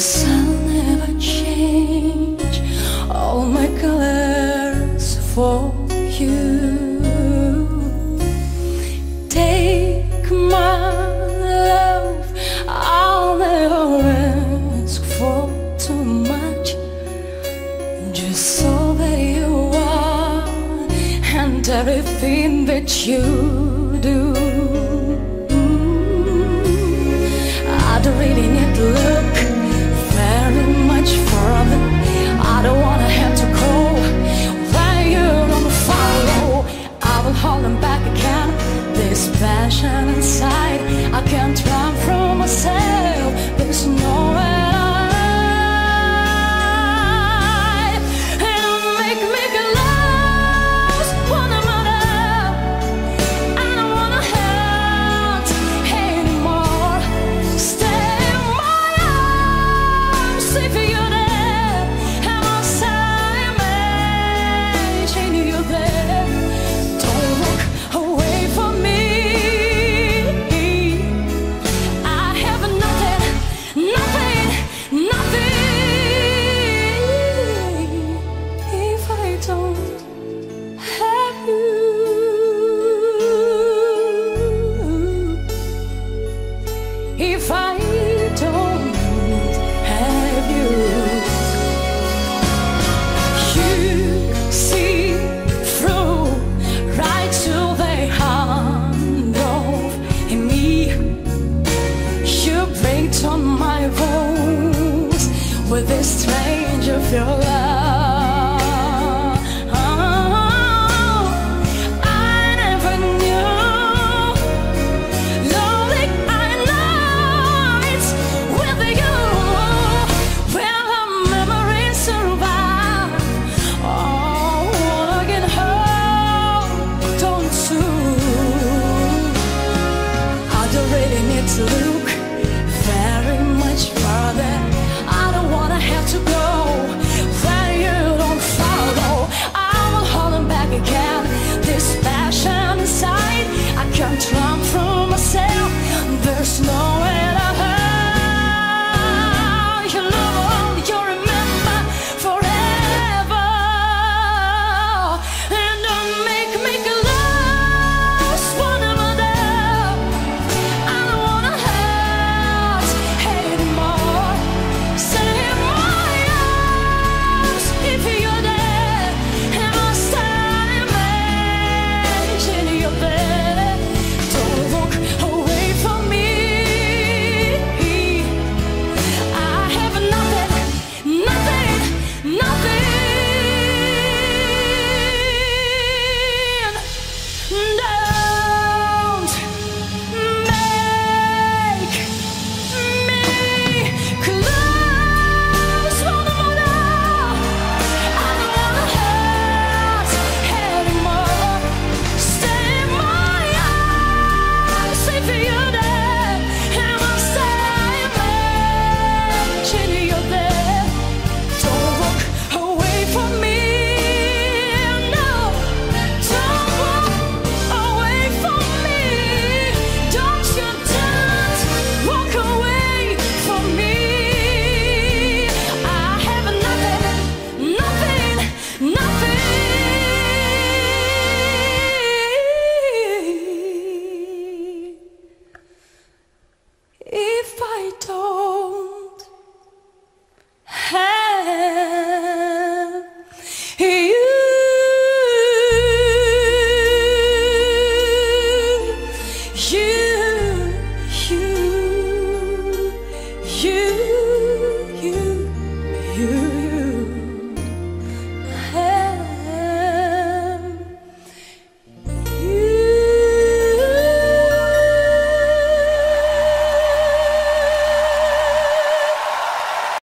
'cause I'll never change all my colors for you. Take my love, I'll never ask for too much, just so that you are and everything that you do. I don't really need to look very much further. I don't wanna have to go where you're on the follow. I will hold them back again. This passion inside, I can't run from myself. There's nowhere if I don't have you. You see through right to the heart of me. You break on my bones with the strange of your love.